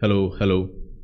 Hello.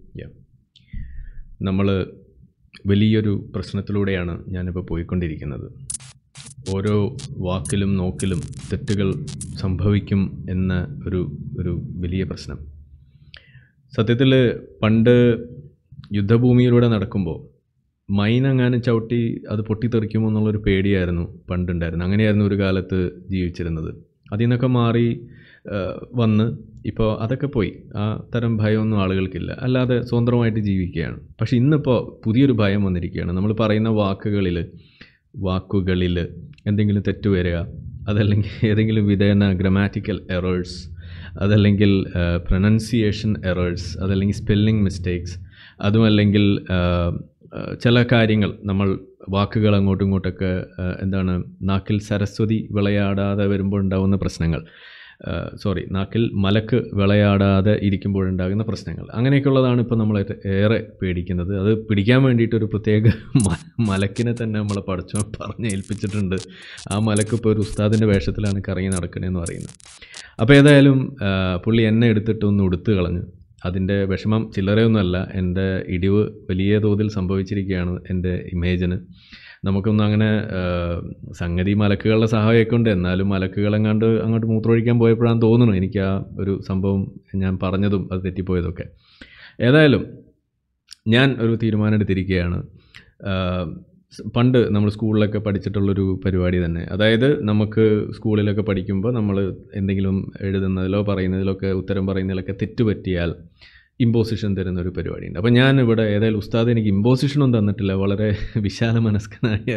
നമ്മൾ വലിയൊരു പ്രശ്നത്തിലൂടെയാണ് ഞാനിപ്പോൾ പോയിക്കൊണ്ടിരിക്കുന്നത്. ഓരോ വാക്കിലും നോക്കിലും തെറ്റുകൾ സംഭവിക്കും എന്ന ഒരു വലിയ പ്രശ്നം. സത്യത്തിൽ പണ്ട് യുദ്ധഭൂമിയിലൂടെ നടക്കുമ്പോൾ മൈനെങ്ങാനും ചവിട്ടി അത് പൊട്ടിത്തെറിക്കുമോ എന്നുള്ളൊരു പേടിയായിരുന്നു പണ്ടുണ്ടായിരുന്നു. അങ്ങനെയായിരുന്നു ഒരു കാലത്ത് ജീവിച്ചിരുന്നത്. അതിൽ നിന്നൊക്കെ മാറി വന്ന് ഇപ്പോൾ അതൊക്കെ പോയി. ആ തരം ഭയമൊന്നും ആളുകൾക്കില്ല. അല്ലാതെ സ്വതന്ത്രമായിട്ട് ജീവിക്കുകയാണ്. പക്ഷെ ഇന്നിപ്പോൾ പുതിയൊരു ഭയം വന്നിരിക്കുകയാണ്. നമ്മൾ പറയുന്ന വാക്കുകളിൽ എന്തെങ്കിലും തെറ്റ് വരിക, അതല്ലെങ്കിൽ ഏതെങ്കിലും വിധേന ഗ്രാമാറ്റിക്കൽ എറേഴ്സ്, അതല്ലെങ്കിൽ പ്രൊനൗൺസിയേഷൻ എറേഴ്സ്, അതല്ലെങ്കിൽ സ്പെല്ലിംഗ് മിസ്റ്റേക്സ്, അതുമല്ലെങ്കിൽ ചില കാര്യങ്ങൾ നമ്മൾ വാക്കുകൾ അങ്ങോട്ടും ഇങ്ങോട്ടൊക്കെ നാക്കിൽ സരസ്വതി വിളയാടാതെ വരുമ്പോൾ ഉണ്ടാകുന്ന പ്രശ്നങ്ങൾ, നാക്കിൽ മലക്ക് വിളയാടാതെ ഇരിക്കുമ്പോഴുണ്ടാകുന്ന പ്രശ്നങ്ങൾ, അങ്ങനെയൊക്കെയുള്ളതാണ് ഇപ്പോൾ നമ്മൾ ഏറെ പേടിക്കുന്നത്. അത് പിടിക്കാൻ വേണ്ടിയിട്ടൊരു പ്രത്യേക മലക്കിനെ തന്നെ നമ്മളെ പറഞ്ഞ് ഏൽപ്പിച്ചിട്ടുണ്ട്. ആ മലക്ക് ഇപ്പോൾ ഒരു ഉസ്താദിൻ്റെ വേഷത്തിലാണ് കറങ്ങി നടക്കണേന്ന് പറയുന്നത്. അപ്പോൾ ഏതായാലും പുള്ളി എന്നെ എടുത്തിട്ടൊന്ന് ഉടുത്ത് കളഞ്ഞു. അതിൻ്റെ വിഷമം ചില്ലറയൊന്നുമല്ല. എൻ്റെ ഇടിവ് വലിയ തോതിൽ സംഭവിച്ചിരിക്കുകയാണ് എൻ്റെ ഇമേജിന്. നമുക്കൊന്നും അങ്ങനെ സംഗതി മലക്കുകളുടെ സഹായമൊക്കെ ഉണ്ട്. എന്നാലും മലക്കുകളെങ്ങാണ്ട് അങ്ങോട്ട് മൂത്രമൊഴിക്കാൻ പോയപ്പോഴാണ് തോന്നുന്നു എനിക്ക് ആ ഒരു സംഭവം ഞാൻ പറഞ്ഞതും അത് തെറ്റിപ്പോയതൊക്കെ. ഏതായാലും ഞാൻ ഒരു തീരുമാനം എടുത്തിരിക്കുകയാണ്. പണ്ട് നമ്മൾ സ്കൂളിലൊക്കെ പഠിച്ചിട്ടുള്ളൊരു പരിപാടി തന്നെ. അതായത് നമുക്ക് സ്കൂളിലൊക്കെ പഠിക്കുമ്പോൾ നമ്മൾ എന്തെങ്കിലും എഴുതുന്നതിലോ പറയുന്നതിലൊക്കെ ഉത്തരം പറയുന്നതിലൊക്കെ തെറ്റ് പറ്റിയാൽ ഇമ്പോസിഷൻ തരുന്നൊരു പരിപാടിയുണ്ട്. അപ്പോൾ ഞാൻ ഇവിടെ ഏതായാലും ഉസ്താദ് എനിക്ക് ഇമ്പോസിഷനൊന്നും തന്നിട്ടില്ല. വളരെ വിശാല മനസ്കനായ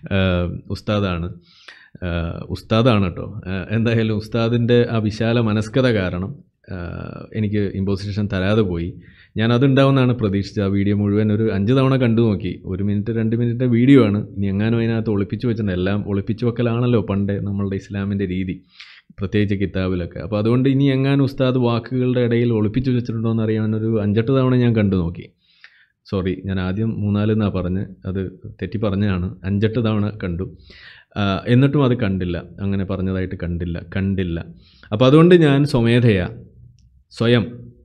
ഉസ്താദാണ് കേട്ടോ. എന്തായാലും ഉസ്താദിൻ്റെ ആ വിശാല മനസ്കത കാരണം എനിക്ക് ഇമ്പോസിഷൻ തരാതെ പോയി. ഞാൻ അതുണ്ടാവുമെന്നാണ് പ്രതീക്ഷിച്ചത്. ആ വീഡിയോ മുഴുവൻ ഒരു 5 തവണ കണ്ടു നോക്കി. 1 മിനിറ്റ് 2 മിനിറ്റ് വീഡിയോ ആണ്. ഇനി എങ്ങാനും അതിനകത്ത് ഒളിപ്പിച്ച് വെച്ചിട്ടുണ്ട്. എല്ലാം ഒളിപ്പിച്ച് വെക്കലാണല്ലോ പണ്ട് നമ്മളുടെ ഇസ്ലാമിൻ്റെ രീതി, പ്രത്യേകിച്ച് കിതാബിലൊക്കെ. അപ്പോൾ അതുകൊണ്ട് ഇനി എങ്ങാനും ഉസ്താദ് വാക്കുകളുടെ ഇടയിൽ ഒളിപ്പിച്ച് വെച്ചിട്ടുണ്ടോ എന്ന് അറിയാൻ ഒരു 5-8 തവണ ഞാൻ കണ്ടു നോക്കി. ഞാൻ ആദ്യം 3-4 എന്നാണ് പറഞ്ഞ്, അത് തെറ്റി പറഞ്ഞതാണ്. 5-8 തവണ കണ്ടു. എന്നിട്ടും അത് കണ്ടില്ല. അങ്ങനെ പറഞ്ഞതായിട്ട് കണ്ടില്ല. അപ്പോൾ അതുകൊണ്ട് ഞാൻ സ്വയം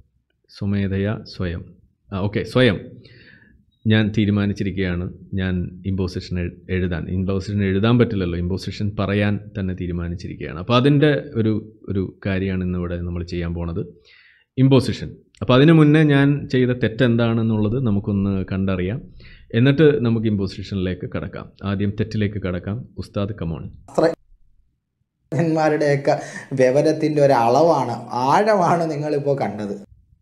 ഞാൻ തീരുമാനിച്ചിരിക്കുകയാണ്. ഞാൻ ഇമ്പോസിഷൻ എഴുതാൻ പറ്റില്ലല്ലോ, ഇമ്പോസിഷൻ പറയാൻ തന്നെ തീരുമാനിച്ചിരിക്കുകയാണ്. അപ്പോൾ അതിൻ്റെ ഒരു കാര്യമാണ് ഇന്നിവിടെ നമ്മൾ ചെയ്യാൻ പോണത്, ഇമ്പോസിഷൻ. അപ്പോൾ അതിന് മുന്നേ ഞാൻ ചെയ്ത തെറ്റെന്താണെന്നുള്ളത് നമുക്കൊന്ന് കണ്ടറിയാം. എന്നിട്ട് നമുക്ക് ഇമ്പോസിഷനിലേക്ക് കടക്കാം. ആദ്യം തെറ്റിലേക്ക് കടക്കാം. ഉസ്താദ് കമോൺ. ന്മാരുടെയൊക്കെ വിവരത്തിൻ്റെ ഒരു അളവാണ്, ആഴമാണ് നിങ്ങളിപ്പോൾ കണ്ടത്.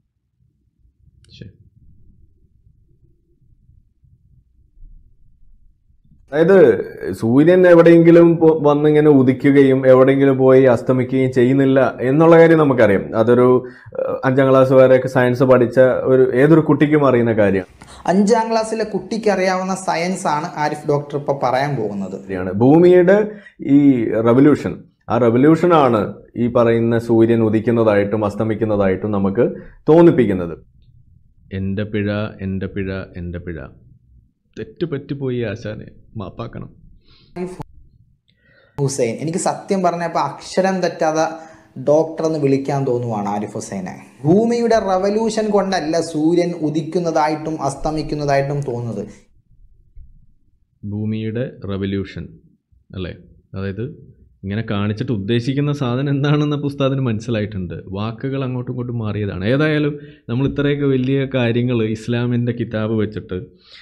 അതായത് സൂര്യൻ എവിടെയെങ്കിലും വന്നിങ്ങനെ ഉദിക്കുകയും എവിടെയെങ്കിലും പോയി അസ്തമിക്കുകയും ചെയ്യുന്നില്ല എന്നുള്ള കാര്യം നമുക്കറിയാം. അതൊരു 5ാം ക്ലാസ് വരെയൊക്കെ സയൻസ് പഠിച്ച ഏതൊരു കുട്ടിക്കും അറിയുന്ന കാര്യമാണ്. 5ാം ക്ലാസ്സിലെ കുട്ടിക്ക് അറിയാവുന്ന സയൻസ് ആണ് ആരിഫ് ഡോക്ടർ ഇപ്പോൾ പറയാൻ പോകുന്നത്. ഭൂമിയുടെ ഈ ആ റെവല്യൂഷനാണ് ഈ പറയുന്ന സൂര്യൻ ഉദിക്കുന്നതായിട്ടും അസ്തമിക്കുന്നതായിട്ടും നമുക്ക് തോന്നിപ്പിക്കുന്നത്. എൻ്റെ പിഴ തെറ്റ് പറ്റിപ്പോയി, ആശാനെ മാപ്പാക്കണം. ഹുസൈൻ, എനിക്ക് സത്യം പറഞ്ഞപ്പോൾ അക്ഷരം തെറ്റാതെ ഡോക്ടർ എന്ന് വിളിക്കാൻ തോന്നുവാണ് ആരിഫ് ഹുസൈനെ. ഭൂമിയുടെ റവല്യൂഷൻ കൊണ്ടല്ല സൂര്യൻ ഉദിക്കുന്നതായിട്ടും അസ്തമിക്കുന്നതായിട്ടും തോന്നുന്നത്. ഭൂമിയുടെ റവല്യൂഷൻ അല്ലേ? അതായത് ഇങ്ങനെ കാണിച്ചിട്ട് ഉദ്ദേശിക്കുന്ന സാധനം എന്താണെന്ന പുസ്തകത്തിന് മനസ്സിലായിട്ടുണ്ട്. വാക്കുകൾ അങ്ങോട്ടും ഇങ്ങോട്ടും മാറിയതാണ്. ഏതായാലും നമ്മൾ ഇത്രയൊക്കെ വലിയ കാര്യങ്ങൾ ഇസ്ലാമിൻ്റെ കിതാബ് വെച്ചിട്ട്,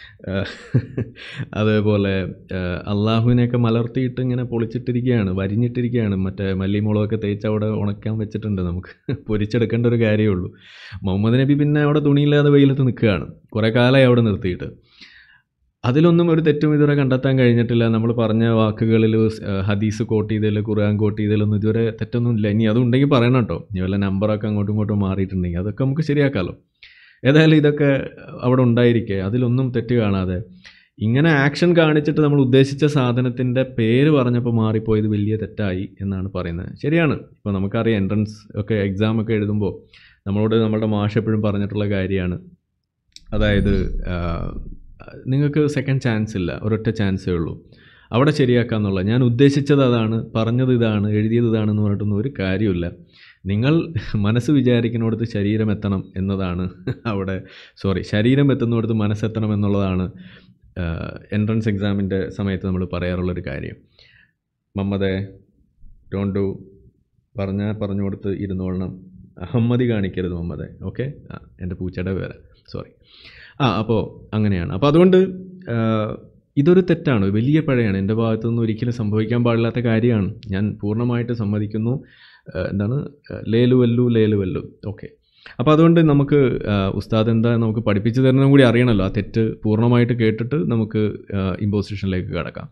അതേപോലെ അള്ളാഹുവിനെയൊക്കെ മലർത്തിയിട്ട് ഇങ്ങനെ പൊളിച്ചിട്ടിരിക്കുകയാണ്, വരിഞ്ഞിട്ടിരിക്കുകയാണ്. മറ്റേ മല്ലിമുളകൊക്കെ തേച്ച് അവിടെ ഉണക്കാൻ വെച്ചിട്ടുണ്ട്. നമുക്ക് പൊരിച്ചെടുക്കേണ്ട ഒരു കാര്യമേ ഉള്ളൂ. മുഹമ്മദ് നബി പിന്നെ അവിടെ തുണിയില്ലാതെ വെയിലത്ത് നിൽക്കുകയാണ്, കുറേ കാലമായി അവിടെ നിർത്തിയിട്ട്. അതിലൊന്നും ഒരു തെറ്റും ഇതുവരെ കണ്ടെത്താൻ കഴിഞ്ഞിട്ടില്ല. നമ്മൾ പറഞ്ഞ വാക്കുകളിൽ ഹദീസ് കോട്ട് ചെയ്തതിൽ, ഖുർആൻ കോട്ട് ചെയ്തതിലൊന്നും ഇതുവരെ തെറ്റൊന്നും ഇല്ല. ഇനി അതുണ്ടെങ്കിൽ പറയണം കേട്ടോ. ഇനി വല്ല നമ്പറൊക്കെ അങ്ങോട്ടും ഇങ്ങോട്ടും മാറിയിട്ടുണ്ടെങ്കിൽ അതൊക്കെ നമുക്ക് ശരിയാക്കാമല്ലോ. ഏതായാലും ഇതൊക്കെ അവിടെ ഉണ്ടായിരിക്കെ അതിലൊന്നും തെറ്റ് കാണാതെ ഇങ്ങനെ ആക്ഷൻ കാണിച്ചിട്ട് നമ്മൾ ഉദ്ദേശിച്ച സാധനത്തിൻ്റെ പേര് പറഞ്ഞപ്പോൾ മാറിപ്പോയത് വലിയ തെറ്റായി എന്നാണ് പറയുന്നത്. ശരിയാണ്. ഇപ്പോൾ നമുക്കറിയാം, എൻട്രൻസ് ഒക്കെ എക്സാമൊക്കെ എഴുതുമ്പോൾ നമ്മളോട് നമ്മളുടെ മാഷ് എപ്പോഴും പറഞ്ഞിട്ടുള്ള കാര്യമാണ്. അതായത് നിങ്ങൾക്ക് സെക്കൻഡ് ചാൻസ് ഇല്ല, ഒരൊറ്റ ചാൻസേ ഉള്ളൂ. അവിടെ ശരിയാക്കാമെന്നുള്ള, ഞാൻ ഉദ്ദേശിച്ചത് അതാണ്, പറഞ്ഞത് ഇതാണ്, എഴുതിയത് ഇതാണെന്ന് പറഞ്ഞിട്ടൊന്നും ഒരു കാര്യമില്ല. നിങ്ങൾ മനസ്സ് വിചാരിക്കുന്നിടത്ത് ശരീരം എത്തണം എന്നതാണ് അവിടെ ശരീരം എത്തുന്നിടത്ത് മനസ്സെത്തണം എന്നുള്ളതാണ് എൻട്രൻസ് എക്സാമിൻ്റെ സമയത്ത് നമ്മൾ പറയാറുള്ളൊരു കാര്യം. മമ്മദേ ഡോണ്ട് ഡു പറഞ്ഞു കൊടുത്ത് ഇരുന്നോളണം, അഹമ്മതി കാണിക്കരുത് മമ്മദേ. ഓക്കെ, എൻ്റെ പൂച്ചയുടെ പേര് അപ്പോൾ അങ്ങനെയാണ്. അപ്പോൾ അതുകൊണ്ട് ഇതൊരു തെറ്റാണ്, വലിയ പഴയാണ്, എൻ്റെ ഭാഗത്തുനിന്ന് ഒരിക്കലും സംഭവിക്കാൻ പാടില്ലാത്ത കാര്യമാണ്. ഞാൻ പൂർണ്ണമായിട്ട് സമ്മതിക്കുന്നു. എന്താണ് ലേലുവല്ലു. ഓക്കെ, അപ്പോൾ അതുകൊണ്ട് നമുക്ക് ഉസ്താദ് എന്താ നമുക്ക് പഠിപ്പിച്ചു തരുന്നതും കൂടി അറിയണമല്ലോ. ആ തെറ്റ് പൂർണ്ണമായിട്ട് കേട്ടിട്ട് നമുക്ക് ഇമ്പോസിഷനിലേക്ക് കടക്കാം.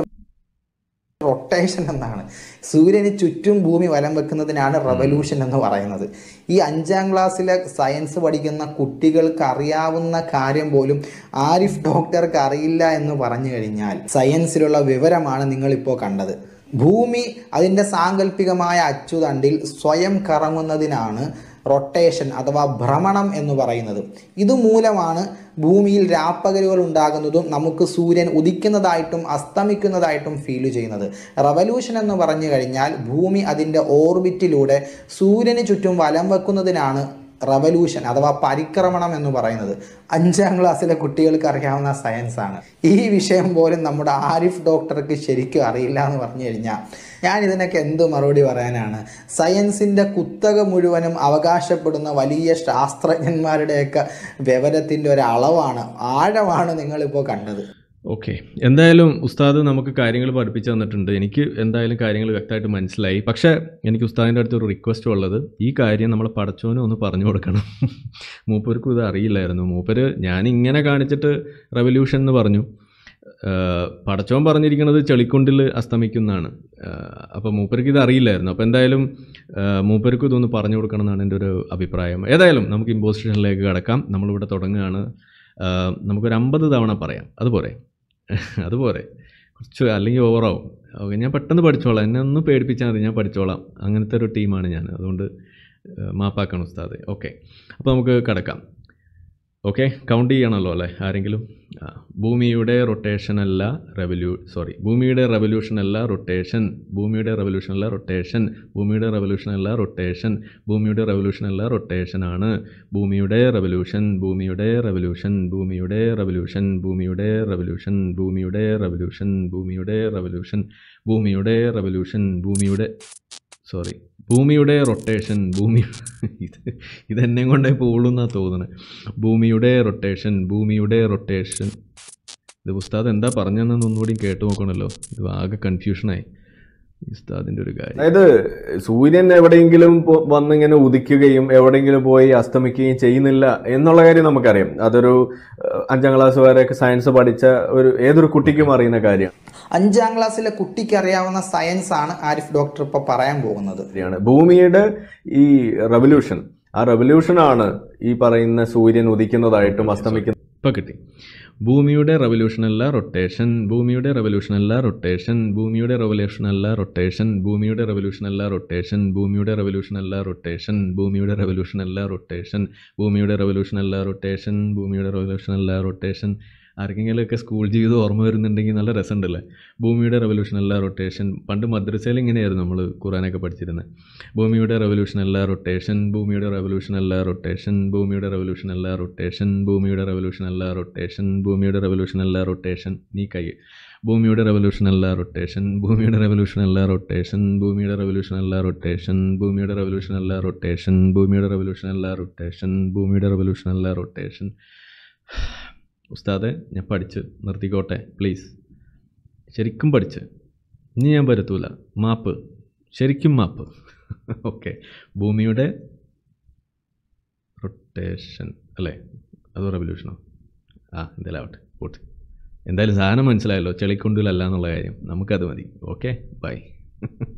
റൊട്ടേഷൻ എന്നാണ്. സൂര്യന് ചുറ്റും ഭൂമി വലം വെക്കുന്നതിനാണ് റവല്യൂഷൻ എന്ന് പറയുന്നത്. ഈ 5ാം ക്ലാസ്സിലെ സയൻസ് പഠിക്കുന്ന കുട്ടികൾക്ക് അറിയാവുന്ന കാര്യം പോലും ആരിഫ് ഡോക്ടർക്ക് അറിയില്ല എന്ന് പറഞ്ഞു കഴിഞ്ഞാൽ സയൻസിലുള്ള വിവരമാണ് നിങ്ങളിപ്പോൾ കണ്ടത്. ഭൂമി അതിൻ്റെ സാങ്കല്പികമായ അച്ചുതണ്ടിൽ സ്വയം കറങ്ങുന്നതിനാണ് റൊട്ടേഷൻ അഥവാ ഭ്രമണം എന്ന് പറയുന്നത്. ഇതുമൂലമാണ് ഭൂമിയിൽ രാപ്പകലുകൾ ഉണ്ടാകുന്നതും നമുക്ക് സൂര്യൻ ഉദിക്കുന്നതായിട്ടും അസ്തമിക്കുന്നതായിട്ടും ഫീൽ ചെയ്യുന്നത്. റവല്യൂഷൻ എന്ന് പറഞ്ഞു കഴിഞ്ഞാൽ ഭൂമി അതിൻ്റെ ഓർബിറ്റിലൂടെ സൂര്യന് ചുറ്റും വലം വെക്കുന്നതിനാണ് റവല്യൂഷൻ അഥവാ പരിക്രമണം എന്ന് പറയുന്നത്. 5ാം ക്ലാസ്സിലെ കുട്ടികൾക്ക് അറിയാവുന്ന സയൻസാണ്. ഈ വിഷയം പോലും നമ്മുടെ ആരിഫ് ഡോക്ടർക്ക് ശരിക്കും അറിയില്ല എന്ന് പറഞ്ഞു കഴിഞ്ഞാൽ ഞാൻ ഇതിനൊക്കെ എന്ത് മറുപടി പറയാനാണ്? സയൻസിൻ്റെ കുത്തക മുഴുവനും അവകാശപ്പെടുന്ന വലിയ ശാസ്ത്രജ്ഞന്മാരുടെയൊക്കെ വിവരത്തിൻ്റെ ഒരു ആഴമാണ് നിങ്ങളിപ്പോൾ കണ്ടത്. ഓക്കെ, എന്തായാലും ഉസ്താദ് നമുക്ക് കാര്യങ്ങൾ പഠിപ്പിച്ചു തന്നിട്ടുണ്ട്. എനിക്ക് എന്തായാലും കാര്യങ്ങൾ വ്യക്തമായിട്ട് മനസ്സിലായി. പക്ഷേ എനിക്ക് ഉസ്താദിൻ്റെ അടുത്തൊരു റിക്വസ്റ്റ് ഉള്ളത്, ഈ കാര്യം നമ്മൾ പടച്ചോനും ഒന്ന് പറഞ്ഞു കൊടുക്കണം. മൂപ്പർക്കും ഇത് അറിയില്ലായിരുന്നു. മൂപ്പര് ഞാനിങ്ങനെ കാണിച്ചിട്ട് റെവല്യൂഷൻ എന്ന് പറഞ്ഞു, പടച്ചോൻ പറഞ്ഞിരിക്കുന്നത് ചെളിക്കുണ്ടിൽ അസ്തമിക്കുന്നതാണ്. അപ്പോൾ മൂപ്പർക്ക് ഇത് അറിയില്ലായിരുന്നു. അപ്പോൾ എന്തായാലും മൂപ്പർക്കും ഇതൊന്ന് പറഞ്ഞു കൊടുക്കണം എന്നാണ് എൻ്റെ ഒരു അഭിപ്രായം. ഏതായാലും നമുക്ക് ഇമ്പോസിഷനിലേക്ക് കടക്കാം. നമ്മളിവിടെ തുടങ്ങുകയാണ്. നമുക്കൊരു 50 തവണ പറയാം. അതുപോലെ കുറച്ച് അല്ലെങ്കിൽ ഓവറാവും. ഓക്കെ, ഞാൻ പെട്ടെന്ന് പഠിച്ചോളാം, എന്നെ ഒന്ന് പേടിപ്പിച്ചാൽ മതി, ഞാൻ പഠിച്ചോളാം. അങ്ങനത്തെ ഒരു ടീമാണ് ഞാൻ, അതുകൊണ്ട് മാപ്പാക്കണം ഉസ്താദ്. ഓക്കെ, അപ്പോൾ നമുക്ക് കിടക്കാം. ഓക്കെ, കൗണ്ട് ചെയ്യണമല്ലോ അല്ലേ ആരെങ്കിലും? ഭൂമിയുടെ റൊട്ടേഷനല്ല ഭൂമിയുടെ റെവല്യൂഷനല്ല റൊട്ടേഷൻ, ഭൂമിയുടെ റെവല്യൂഷനല്ല റൊട്ടേഷൻ, ഭൂമിയുടെ റെവല്യൂഷനല്ല റൊട്ടേഷൻ, ഭൂമിയുടെ റെവല്യൂഷനല്ല റൊട്ടേഷനാണ്. ഭൂമിയുടെ റെവല്യൂഷൻ, ഭൂമിയുടെ റെവല്യൂഷൻ, ഭൂമിയുടെ റെവല്യൂഷൻ, ഭൂമിയുടെ റെവല്യൂഷൻ, ഭൂമിയുടെ റെവല്യൂഷൻ, ഭൂമിയുടെ റെവല്യൂഷൻ, ഭൂമിയുടെ റെവല്യൂഷൻ, ഭൂമിയുടെ റൊട്ടേഷൻ, ഇതെന്നെ കൊണ്ടേ പോകുള്ളൂന്നാണ് തോന്നുന്നത്. ഭൂമിയുടെ റൊട്ടേഷൻ. ഇത് ഉസ്താദ് എന്താ പറഞ്ഞതെന്ന് ഒന്നുകൂടി കേട്ടു നോക്കണമല്ലോ. ഇത് ആകെ കൺഫ്യൂഷനായി ഉസ്താദിൻ്റെ ഒരു കാര്യം. അതായത് സൂര്യൻ എവിടെയെങ്കിലും വന്നിങ്ങനെ ഉദിക്കുകയും എവിടെയെങ്കിലും പോയി അസ്തമിക്കുകയും ചെയ്യുന്നില്ല എന്നുള്ള കാര്യം നമുക്കറിയാം. അതൊരു 5ാം ക്ലാസ് വരെയൊക്കെ സയൻസ് പഠിച്ച ഏതൊരു കുട്ടിക്കും അറിയുന്ന കാര്യമാണ്. 5ാം ക്ലാസ്സിലെ കുട്ടിക്ക് അറിയാവുന്ന സയൻസ് ആണ് ആരിഫ് ഡോക്ടർ ഇപ്പോൾ പറയാൻ പോകുന്നത്. ഭൂമിയുടെ ഈ റെവല്യൂഷൻ, ആ റെവല്യൂഷനാണ് ഈ പറയുന്ന സൂര്യൻ ഉദിക്കുന്നതായിട്ടും അസ്തമിക്കുന്ന. ഇപ്പം കിട്ടി. ഭൂമിയുടെ റെവല്യൂഷനല്ല റൊട്ടേഷൻ, ഭൂമിയുടെ റെവല്യൂഷനല്ല റൊട്ടേഷൻ, ഭൂമിയുടെ റെവല്യൂഷനല്ല റൊട്ടേഷൻ, ഭൂമിയുടെ റെവല്യൂഷനല്ല റൊട്ടേഷൻ, ഭൂമിയുടെ റെവല്യൂഷനല്ല റൊട്ടേഷൻ, ഭൂമിയുടെ റെവല്യൂഷനല്ല റൊട്ടേഷൻ, ഭൂമിയുടെ റെവല്യൂഷനല്ല റൊട്ടേഷൻ, ഭൂമിയുടെ റെവല്യൂഷനല്ല റൊട്ടേഷൻ. ആർക്കെങ്കിലുമൊക്കെ സ്കൂൾ ജീവിതം ഓർമ്മ വരുന്നുണ്ടെങ്കിൽ നല്ല രസമുണ്ടല്ലേ? ഭൂമിയുടെ റെവല്യൂഷനല്ല റൊട്ടേഷൻ. പണ്ട് മദ്രസയിൽ ഇങ്ങനെയായിരുന്നു നമ്മൾ ഖുറാനൊക്കെ പഠിച്ചിരുന്നത്. ഭൂമിയുടെ റെവല്യൂഷനല്ല റൊട്ടേഷൻ, ഭൂമിയുടെ റെവല്യൂഷനല്ല റൊട്ടേഷൻ, ഭൂമിയുടെ റെവല്യൂഷനല്ല റൊട്ടേഷൻ, ഭൂമിയുടെ റെവല്യൂഷനല്ല റൊട്ടേഷൻ, ഭൂമിയുടെ റെവല്യൂഷനല്ല റൊട്ടേഷൻ. നീ കൈ. ഭൂമിയുടെ റെവല്യൂഷനല്ല റൊട്ടേഷൻ, ഭൂമിയുടെ റെവല്യൂഷനല്ല റൊട്ടേഷൻ, ഭൂമിയുടെ റെവല്യൂഷനല്ല റൊട്ടേഷൻ, ഭൂമിയുടെ റെവല്യൂഷനല്ല റൊട്ടേഷൻ, ഭൂമിയുടെ റെവല്യൂഷനല്ല റൊട്ടേഷൻ, ഭൂമിയുടെ റെവല്യൂഷനല്ല റൊട്ടേഷൻ. ഉസ്താദെ, ഞാൻ പഠിച്ച് നിർത്തിക്കോട്ടെ പ്ലീസ്, ശരിക്കും പഠിച്ച്. ഇനി ഞാൻ പറ്റൂല, മാപ്പ്, ശരിക്കും മാപ്പ്. ഓക്കെ, ഭൂമിയുടെ റൊട്ടേഷൻ അല്ലേ? അതോ റെവല്യൂഷനോ? എന്തായാലും ആവട്ടെ, പോട്ടെ. എന്തായാലും സാധനം മനസ്സിലായല്ലോ, ചെളിക്കുണ്ടിലല്ല എന്നുള്ള കാര്യം. നമുക്കത് മതി. Okay, by.